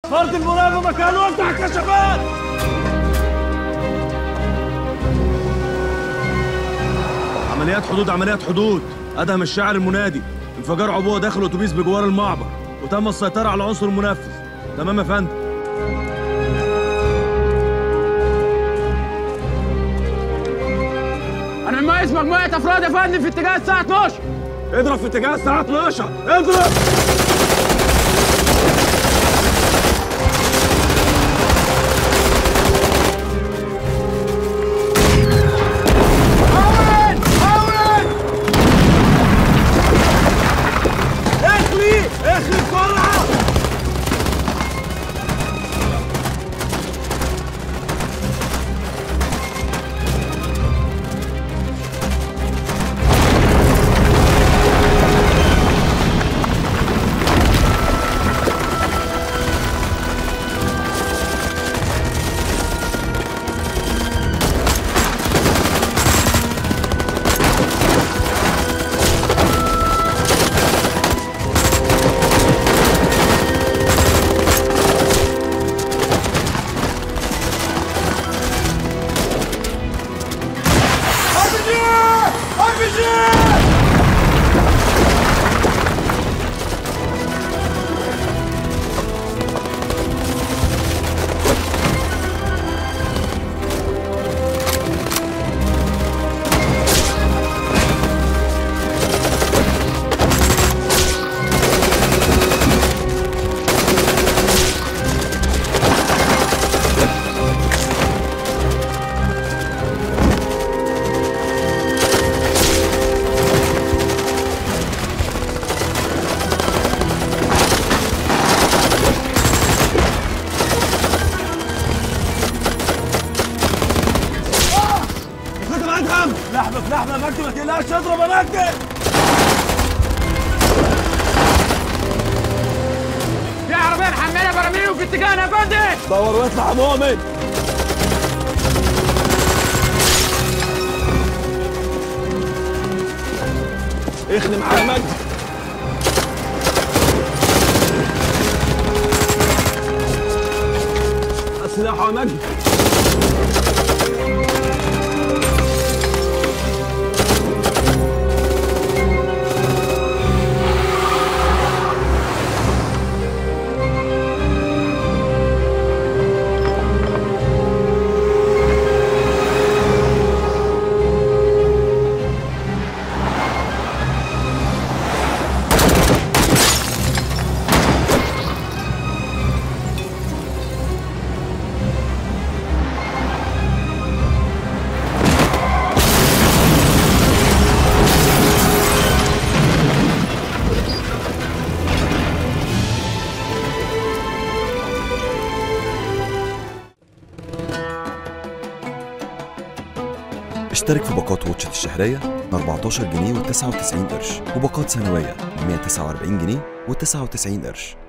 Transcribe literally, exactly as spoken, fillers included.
فرد المراقبة مكانه وافتح الكشافات. عمليات حدود عمليات حدود. أدهم الشاعر المنادي انفجار عبوة داخل أتوبيس بجوار المعبر وتم السيطرة على العنصر المنفذ. تمام يا فندم. أنا مميز مجموعة أفراد يا فندم في اتجاه الساعة اتناشر. اضرب في اتجاه الساعة اتناشر. اضرب. لحمة في لحمة يا مجدي، ما تقلقش. اضرب يا مجدي. في عربية محملة براميل وفي اتجاهنا يا فندم. دور واطلع يا مؤمن. اخلي معايا يا مجدي. السلاح يا مجدي. اشترك في باقات واتشت الشهرية ب أربعتاشر جنيه وتسعة وتسعين قرش وباقات سنوية ب مية وتسعة وأربعين جنيه وتسعة وتسعين قرش.